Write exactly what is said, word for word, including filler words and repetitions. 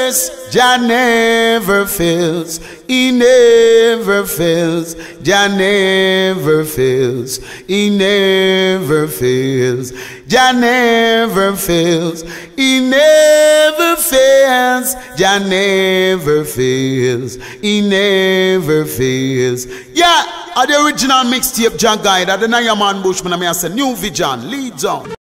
years, Jah never fails. He never fails. Jah never fails. He never fails. Jah never fails. He never fails. Jah never fails. He never fails. Yeah, are the original mixtape Jah guide. I the man Bushman. I say new vision leads on.